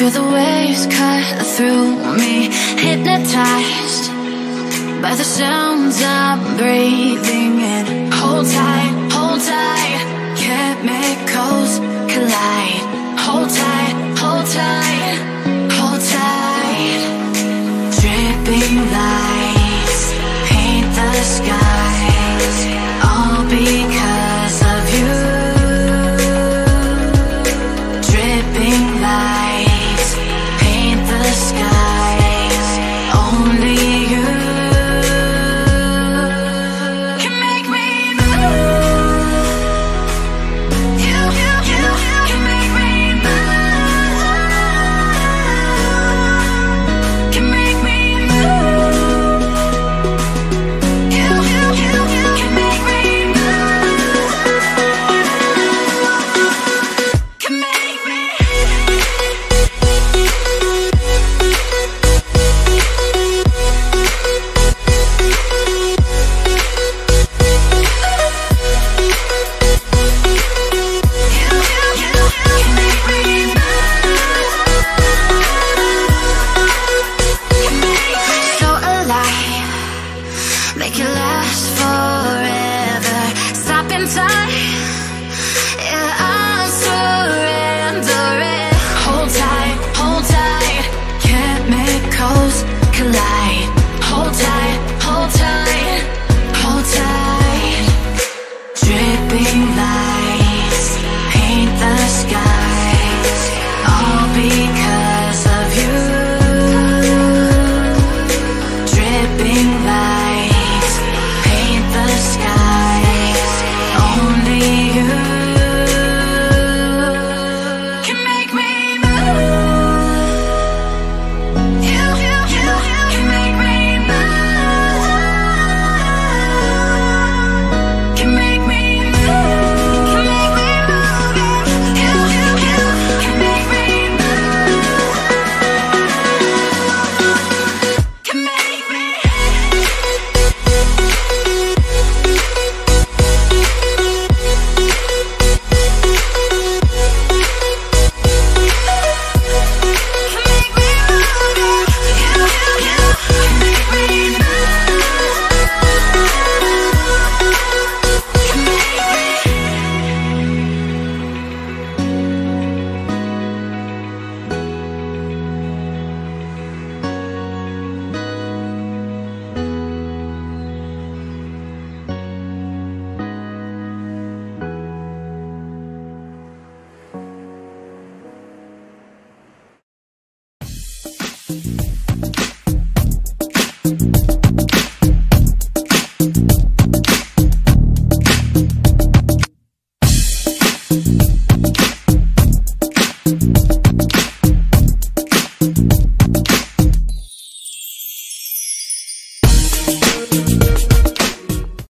Feel the waves cut through me, hypnotized by the sounds I'm breathing in. Hold tight, chemicals collide. Hold tight, hold tight, hold tight. Dripping lights paint the skies, all because of you. Dripping lights paint the skies, only you can make me move. You can make me move. Can make me move. You can make me move. Can make me. So alive, make it last forever. Stop in time, yeah, I'm surrendering. Hold tight, chemicals collide. Hold tight, hold tight, hold tight. Dripping lights paint the skies, all because of you. Dripping lights paint the skies, only you can make me move. You can make me move. Can make me move. Can make me move. You can make me move. Can make me.